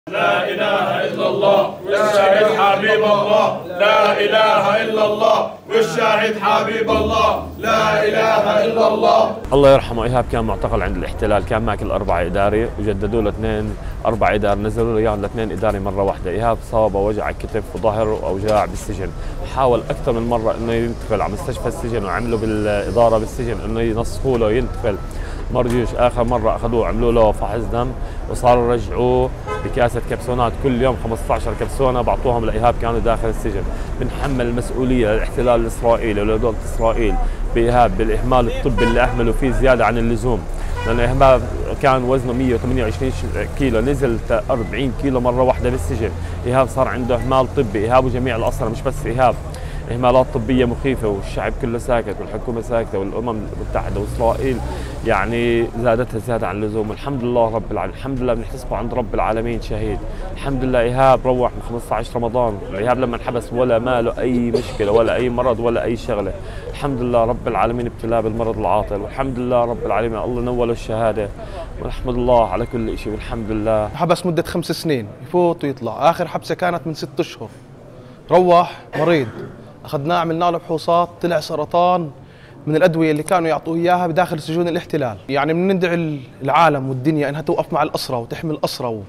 لا إله إلا الله والشاهد حبيب الله. لا إله إلا الله والشاهد حبيب الله. لا إله إلا الله. الله يرحمه إيهاب كان معتقل عند الاحتلال، كان ماكل 4 إداري وجددوا له 2 4 إدار، نزلوا له إياهم ل2 إداري مرة واحدة. إيهاب صابه وجع كتف وظهر وأوجاع بالسجن، حاول أكثر من مرة إنه ينتقل على مستشفى السجن وعملوا بالإدارة بالسجن إنه ينسقوا له ينتقل، ما رجوش. آخر مرة أخذوه عملوا له فحص دم وصاروا رجعوه بكاسة كبسونات كل يوم 15 كبسونة بعطوهم لإيهاب كانوا داخل السجن. بنحمل المسؤولية للاحتلال الإسرائيلي ولدولة إسرائيل بإيهاب بالإهمال الطبي اللي أهملوا فيه زيادة عن اللزوم، لأن إيهاب كان وزنه 128 كيلو نزل 40 كيلو مرة واحدة بالسجن. إيهاب صار عنده إهمال طبي، إيهاب وجميع الأسرى مش بس إيهاب، إهمالات طبية مخيفة والشعب كله ساكت والحكومة ساكتة والأمم المتحدة وإسرائيل يعني زادتها زيادة عن اللزوم. والحمد لله رب العالمين، الحمد لله بنحتسبه عند رب العالمين شهيد. الحمد لله إيهاب روح من 15 رمضان. إيهاب لما انحبس ولا ماله أي مشكلة ولا أي مرض ولا أي شغلة، الحمد لله رب العالمين ابتلاه بالمرض العاطل، والحمد لله رب العالمين الله نوله الشهادة، ونحمد الله على كل شيء والحمد لله. حبس مدة 5 سنين يفوت ويطلع، آخر حبسة كانت من 6 أشهر. روح مريض، أخذناه عملنا له فحوصات طلع سرطان من الأدوية اللي كانوا يعطوه إياها بداخل سجون الاحتلال. يعني بندعي العالم والدنيا إنها توقف مع الأسرى وتحمي الأسرى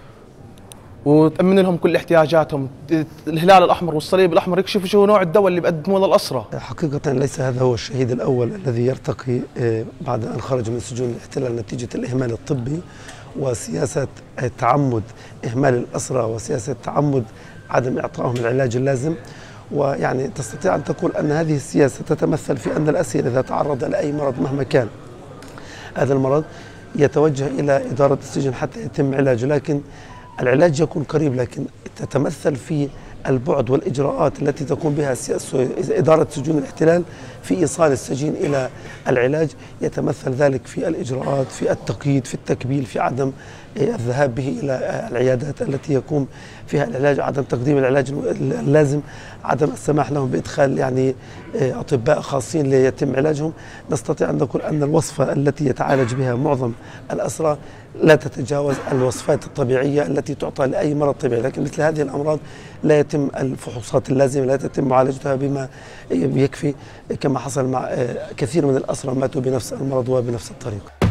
وتأمن لهم كل احتياجاتهم. الهلال الأحمر والصليب الأحمر يكشفوا شو نوع الدواء اللي بقدموه للأسرى. حقيقة ليس هذا هو الشهيد الأول الذي يرتقي بعد أن خرج من سجون الاحتلال نتيجة الإهمال الطبي وسياسة تعمد إهمال الأسرى وسياسة تعمد عدم إعطائهم العلاج اللازم. ويعني تستطيع أن تقول أن هذه السياسة تتمثل في أن الأسير إذا تعرض لأي مرض مهما كان هذا المرض يتوجه إلى إدارة السجن حتى يتم علاجه، لكن العلاج يكون قريب، لكن تتمثل في البعد والإجراءات التي تقوم بها إدارة سجون الاحتلال في إيصال السجين إلى العلاج. يتمثل ذلك في الإجراءات، في التقييد، في التكبيل، في عدم الذهاب به إلى العيادات التي يقوم فيها العلاج، عدم تقديم العلاج اللازم، عدم السماح لهم بإدخال يعني أطباء خاصين ليتم علاجهم. نستطيع أن نقول أن الوصفة التي يتعالج بها معظم الأسرى لا تتجاوز الوصفات الطبيعية التي تعطى لأي مرض طبيعي، لكن مثل هذه الأمراض لا يتم الفحوصات اللازمة، لا تتم معالجتها بما يكفي، كما حصل مع كثير من الأسرى ماتوا بنفس المرض وبنفس الطريقة.